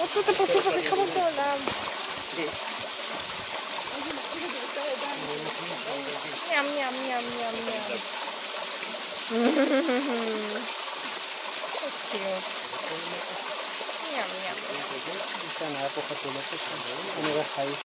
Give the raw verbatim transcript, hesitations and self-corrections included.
עושה את הפרצוף הכי חמוד בעולם. ים ים ים ים ים. קיוט. ים ים. היה פה חתולות, אני רואה חי.